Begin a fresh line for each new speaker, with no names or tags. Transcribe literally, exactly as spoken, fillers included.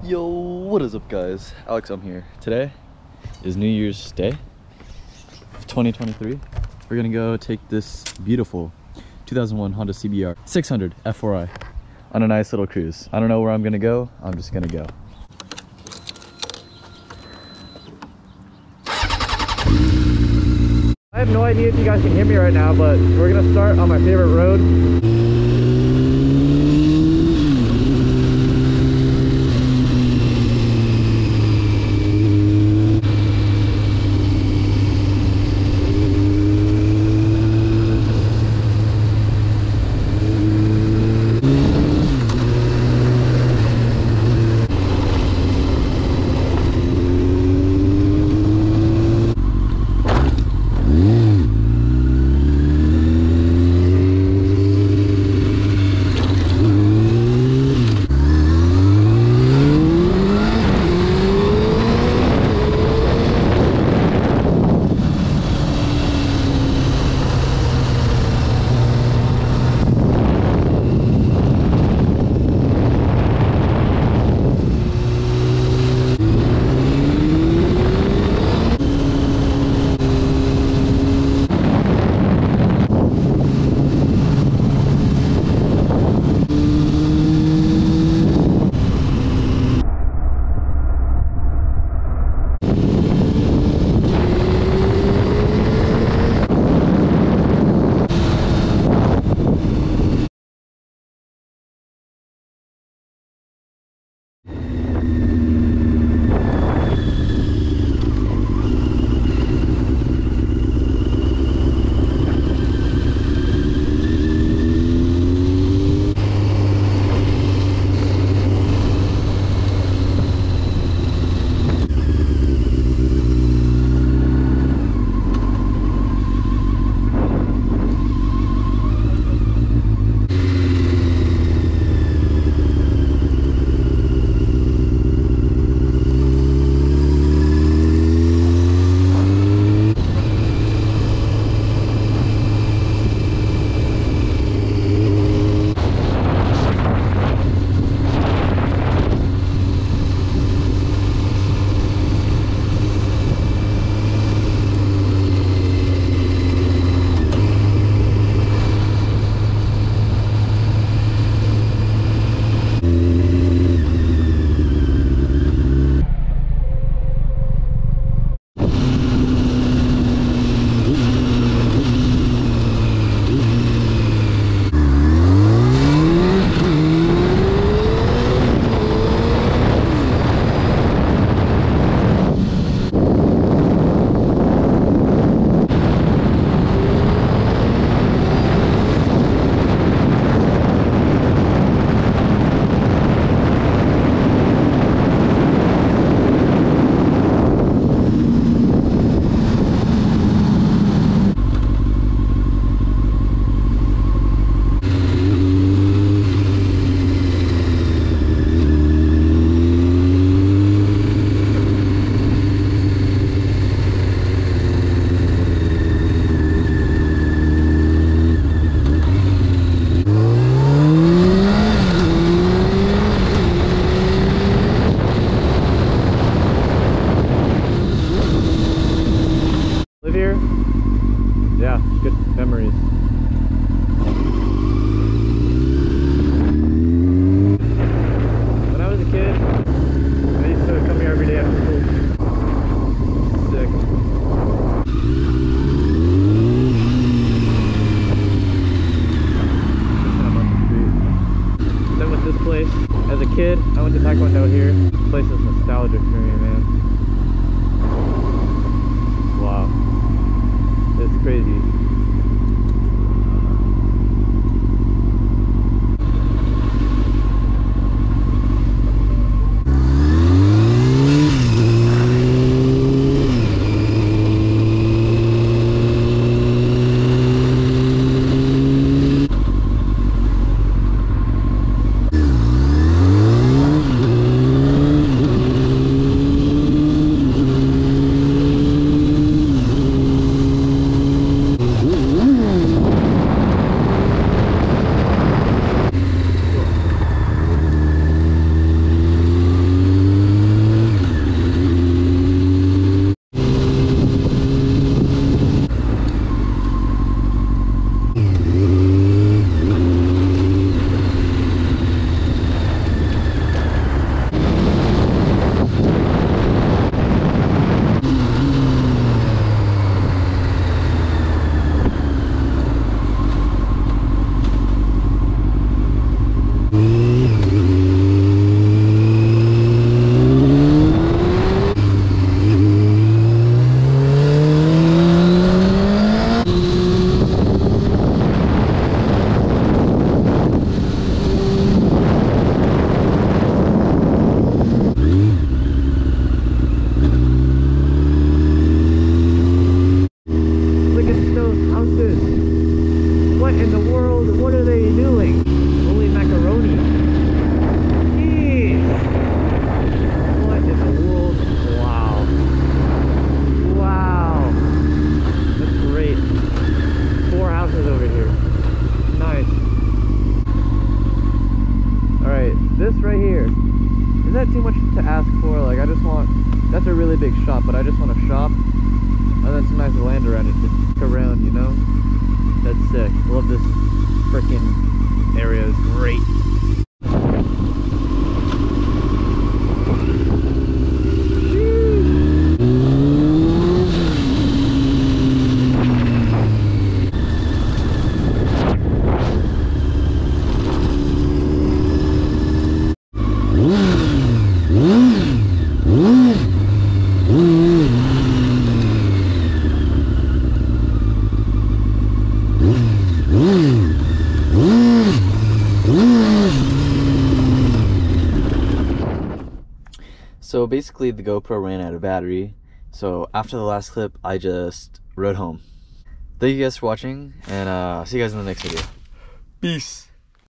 Yo, what is up guys? Alex, I'm here. Today is New Year's Day twenty twenty-three. We're gonna go take this beautiful two thousand one Honda C B R six hundred F four i on a nice little cruise. I don't know where I'm gonna go, I'm just gonna go. I have no idea if you guys can hear me right now, but we're gonna start on my favorite road. Live here? Yeah, good memories. When I was a kid, I used to come here every day after school. Sick. I'm on the street. Then with this place, as a kid, I went to Taekwondo here. This place is nostalgic for me, man. Wow. It's crazy. Is that too much to ask for? Like, I just want, that's a really big shop, but I just want to shop and then some nice land around it to go around, you know? That's sick. I love this freaking area. It's great. So basically the GoPro ran out of battery, so after the last clip I just rode home. Thank you guys for watching, and uh, see you guys in the next video. Peace.